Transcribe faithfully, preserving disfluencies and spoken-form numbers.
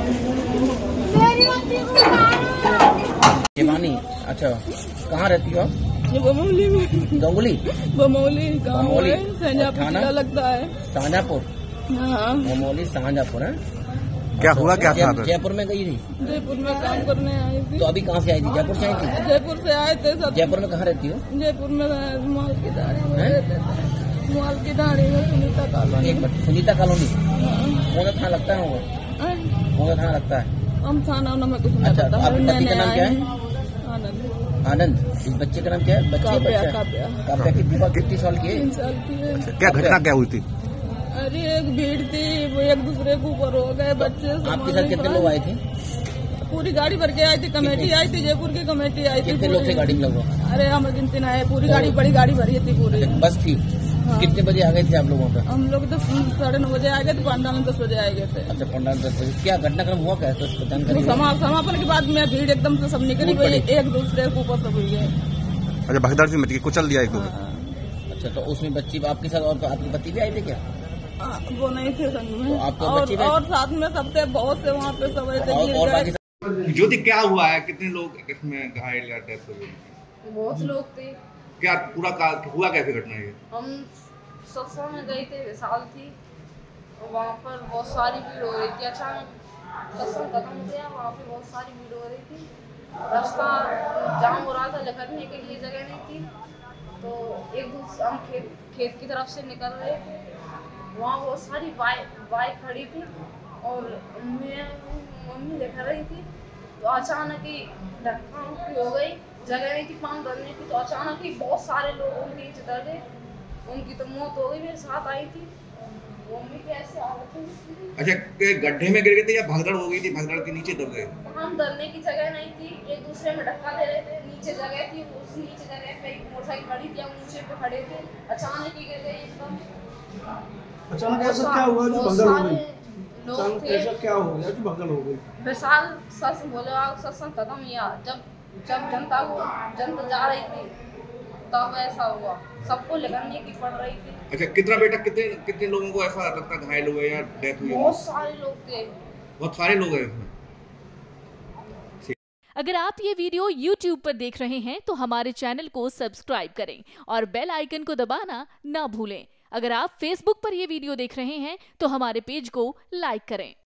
शिवानी, अच्छा कहाँ रहती हो आप? बमौली में। गंगोली? बमौली गाँव है, थाना जिला लगता है। शाहजहाँपुर? हाँ। बमौली शाहजहाँपुर है। क्या हुआ क्या था? जयपुर में गई थी? जयपुर में काम करने आई थी। तो अभी कहाँ से आई थी? जयपुर से आई थी? जयपुर से आए थे सब। जयपुर में कहाँ रहती हो? जयपुर में माल की दाढ़ी में रहते थे। माल की दाढ़ी में सुनीता कॉलोनी। एक मिनट, सुनीता कॉलोनी कौन थाना लगता है? वो कौन थाना लगता है? हम थाना में कुछ नहीं अच्छा, पता। तो आपके पति का नाम क्या है? आनंद। आनंद। इस बच्चे का नाम क्या है? बच्चे काव्या, बच्चा काव्या। काव्या कितनी बार कितनी साल की है? तीन साल की है। क्या घटना क्या हुई थी? अरे एक भीड़ थी, वो एक दूसरे के ऊपर हो गए बच्चे। आपके साथ कितने लोग आए थे? पूरी गाड़ी भर के आई थी, कमेटी आई थी, जयपुर की कमेटी आई थी। कितने लोग थे गाड़ी में लगभग? अरे हम गिनती ना है, पूरी गाड़ी बड़ी गाड़ी भरी थी पूरी। बस थी? हाँ। कितने बजे आ गए थे आप लोग वहाँ पे? हम लोग तो साढ़े नौ बजे आ गए थे, पंडाल में दस बजे आ गए थे। अच्छा, पंडाल दस बजे। क्या घटनाक्रम हुआ? क्या तो जानकारी? समापन के बाद में भीड़ एकदम से सब निकली गई, एक दूसरे के ऊपर सब हुई गए। अच्छा, भगदड़ सी मच गई, कुचल दिया एक को। हाँ। अच्छा, तो उसमें बच्ची आपके साथ और आपके पति भी आए थे क्या? आ, वो नहीं थे संग में। तो आपके और, बच्चे और साथ में सब थे, बहुत से वहाँ पे सब ऐसे गिर और गए। बाकी ज्योति, क्या हुआ है? कितने लोग इसमें घायल या डेथ हुई? बहुत लोग थे। क्या पूरा का, हुआ कैसे घटना ये? हम सत्संग में गए थे, विशाल थी, वहाँ पर बहुत सारी भीड़ हो रही थी। अचानक सत्संग खत्म हो गया, वहाँ पे बहुत सारी भीड़ हो रही थी। रास्ता जाम हो रहा था, निकलने के लिए जगह नहीं थी। तो एक दूसरे हम खेत खेत की तरफ से निकल रहे थे, वहाँ बहुत सारी बाइक बाइक खड़ी थी और मैं मम्मी लेकर रही थी। तो अचानक ही धक्का मुक्की हो गई, जगह नहीं थी पाँव धरने की। तो अचानक ही बहुत सारे लोग उनके नीचे डर गए, उनकी तो मौत हो गई। मेरे साथ आई थी मम्मी की ऐसी हालत हुई। अच्छा, गड्ढे में गिर गए थे या भगदड़ हो गई थी? भगदड़ के नीचे दब गए? हम डरने की जगह नहीं थी, एक दूसरे में धक्का दे रहे थे। नीचे जगह थी, उस नीचे जगह पे मोटरसाइकिल खड़ी थी, हम ऊंचे पे खड़े थे। अचानक ही गिर गए एकदम। अचानक ऐसा क्या हुआ जो भगदड़ हो गई? लोग थे, ऐसा क्या हो गया जो भगदड़ हो गई? विशाल सस बोले सत्संग खत्म हुआ, जब जब जनता को जनता जा रही थी तब ऐसा हुआ, सबको निकलने की पड़ रही थी। अच्छा, कितना बेटा कितने कितने लोगों को ऐसा लगता घायल हुए या डेथ हुई? बहुत सारे लोग थे, बहुत सारे लोग हैं इसमें। अगर आप ये वीडियो YouTube पर देख रहे हैं तो हमारे चैनल को सब्सक्राइब करें और बेल आइकन को दबाना ना भूलें। अगर आप Facebook पर ये वीडियो देख रहे हैं तो हमारे पेज को लाइक करें।